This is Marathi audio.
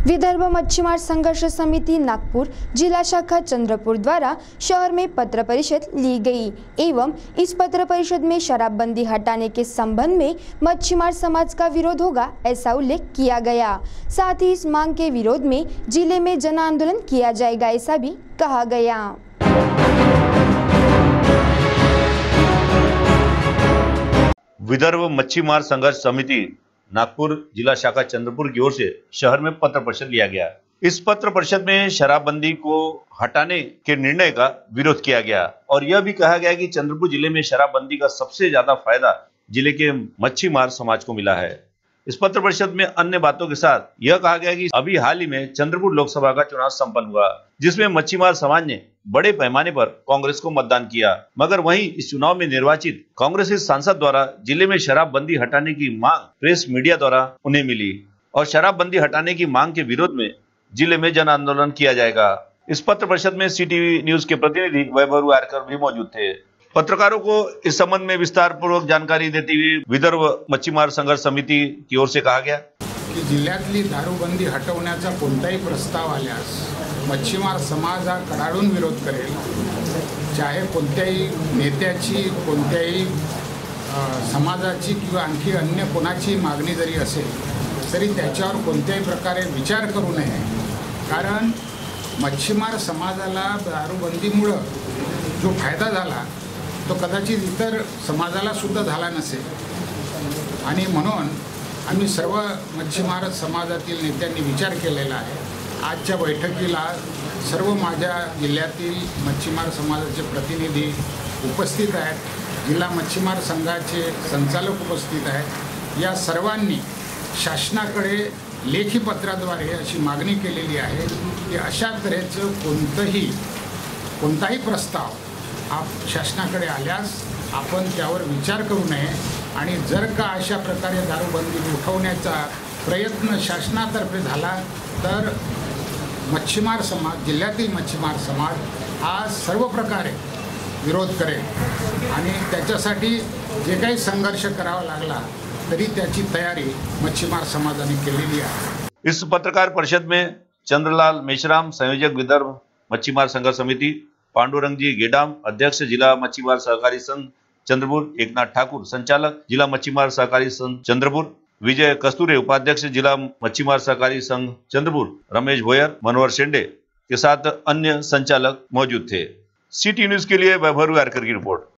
विदर्भ मच्छीमार संघर्ष समिति नागपुर जिला शाखा चंद्रपुर द्वारा शहर में पत्र परिषद ली गई एवं इस पत्र परिषद में शराबबंदी हटाने के संबंध में मच्छीमार समाज का विरोध होगा ऐसा उल्लेख किया गया। साथ ही इस मांग के विरोध में जिले में जन आंदोलन किया जाएगा ऐसा भी कहा गया। विदर्भ मच्छीमार संघर्ष समिति नागपुर जिला शाखा चंद्रपुर की ओर से शहर में पत्र परिषद लिया गया। इस पत्र परिषद में शराबबंदी को हटाने के निर्णय का विरोध किया गया और यह भी कहा गया कि चंद्रपुर जिले में शराबबंदी का सबसे ज्यादा फायदा जिले के मच्छीमार समाज को मिला है। इस पत्र परिषद में अन्य बातों के साथ यह कहा गया कि अभी हाल ही में चंद्रपुर लोकसभा का चुनाव संपन्न हुआ, जिसमें मच्छीमार समाज ने बड़े पैमाने पर कांग्रेस को मतदान किया, मगर वहीं इस चुनाव में निर्वाचित कांग्रेसी सांसद द्वारा जिले में शराबबंदी हटाने की मांग प्रेस मीडिया द्वारा उन्हें मिली और शराबबंदी हटाने की मांग के विरोध में जिले में जन आंदोलन किया जाएगा। इस पत्र परिषद में सीटीवी न्यूज के प्रतिनिधि वैभव आरकर भी मौजूद थे। पत्रकारों को इस संबंध में विस्तार पूर्वक जानकारी देते हुए विदर्भ मच्छीमार संघर्ष समिति की ओर से कहा गया की जिल्ह्यातली दारूबंदी हटवण्याचा कोणताही प्रस्ताव आल्यास मच्छीमार समाज हा कडाडून विरोध करेल। चाहे कोणत्याही नेत्याची, कोणत्याही समाजाची किंवा आणखी अन्य कोणाची मागणी जरी असेल तरी त्याच्यावर कोणत्याही प्रकारे विचार करू नये, कारण मच्छीमार समाजाला दारूबंदीमुळे जो फायदा झाला तो कदाचित इतर समाजाला सुद्धा झाला नसेल आणि म्हणून आम्ही सर्व मच्छीमार समाजातील नेत्यांनी विचार केलेला आहे। आजच्या बैठकीला सर्व माझ्या जिल्ह्यातील मच्छीमार समाजाचे प्रतिनिधी उपस्थित आहेत, जिल्हा मच्छीमार संघाचे संचालक उपस्थित आहेत। या सर्वांनी शासनाकडे लेखी पत्राद्वारे अशी मागणी केलेली आहे की अशा तऱ्हेचं कोणताही प्रस्ताव शासनाकडे आल्यास आपण त्यावर विचार करू नये आणि जर का अशा प्रकारे दारूबंदी उठवण्याचा प्रयत्न शासनातर्फे झाला तर मच्छीमार समाज, जिल्ह्यातील मच्छीमार समाज हा सर्व प्रकारे विरोध करेल आणि त्याच्यासाठी जे काही संघर्ष करावा लागला तरी त्याची तयारी मच्छीमार समाजाने केलेली आहे। इस पत्रकार परिषद में चंद्रलाल मेश्राम, संयोजक विदर्भ मच्छीमार संघर्ष समिति, पांडुरंग जी गेडाम, अध्यक्ष जिला मच्छीमार सहकारी संघ चंद्रपुर, एकनाथ ठाकुर, संचालक जिला मच्छीमार सहकारी संघ चंद्रपुर, विजय कस्तूरे, उपाध्यक्ष जिला मच्छीमार सहकारी संघ चंद्रपुर, रमेश भोयर, मनोहर शेंडे के साथ अन्य संचालक मौजूद थे। सिटी न्यूज के लिए वैभव आरकर की रिपोर्ट।